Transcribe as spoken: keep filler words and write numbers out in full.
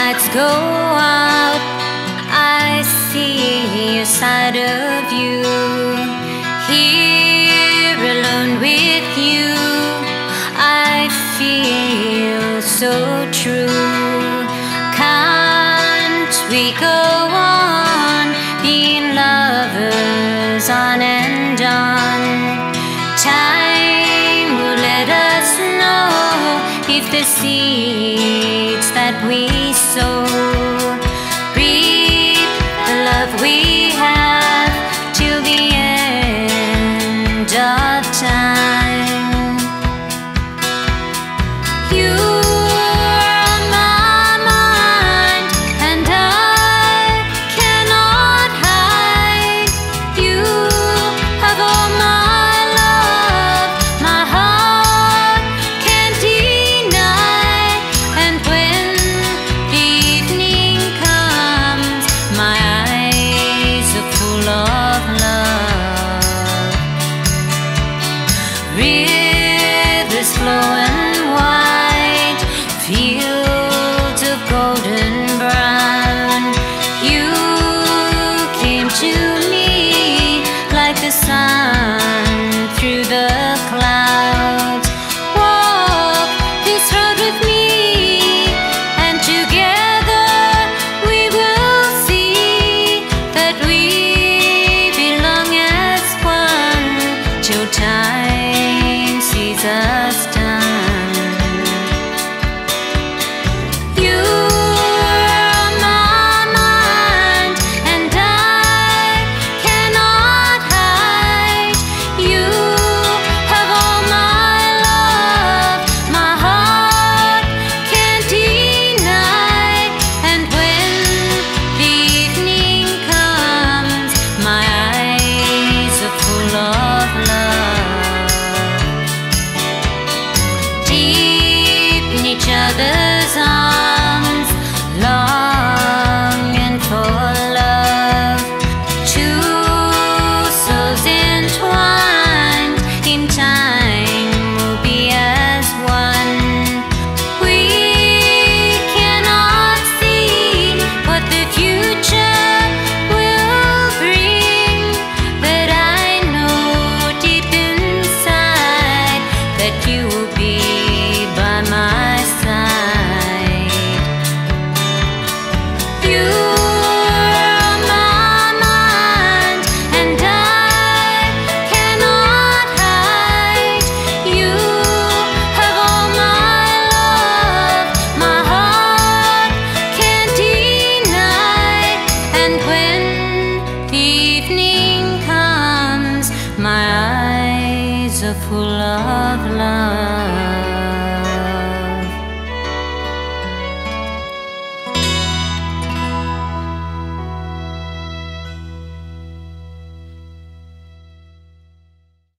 lights go out, I see a side of you. Here alone with you, I feel so true. Can't we go on being lovers on and on? Time will let us know if the seeds that we sow reap the love we have till the end of time. You are on my mind, and I cannot hide. You have all my love, my heart can't deny. And when the evening comes, my eyes are full of love. Rivers flowing wide, fields of golden brown. You came to me like the sun through the clouds. Walk this road with me, and together we will see that we belong as one till time sees us done. You are on my mind, and I cannot hide. You have all my love, my heart can't deny. And when the evening comes, my eyes are full of love. Deep in each other